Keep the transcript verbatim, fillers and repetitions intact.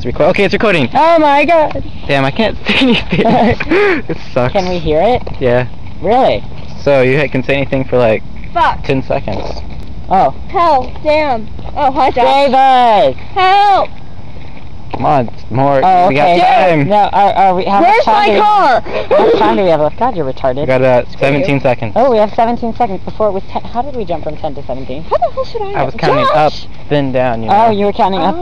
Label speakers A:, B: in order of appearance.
A: it's recording. Okay, it's recording.
B: Oh my god.
A: Damn, I can't see anything. It sucks.
B: Can we hear it?
A: Yeah.
B: Really?
A: So you can say anything for like
C: Fuck.
A: ten seconds.
B: Oh.
C: Help. Damn. Oh, hi, Josh.
B: Save us!
C: Help.
A: Come on, more.
B: Oh,
A: We
B: okay.
A: got time.
B: No, are, are we, how
C: Where's
B: much time
C: my
B: do we,
C: car?
B: How much time do we have left? God, you're retarded.
A: We got uh, seventeen seconds.
B: Oh, we have seventeen seconds before it was ten. How did we jump from ten to seventeen?
C: How the hell should I know?
A: I was counting
C: Josh!
A: up, then down, you know.
B: Oh, you were counting up.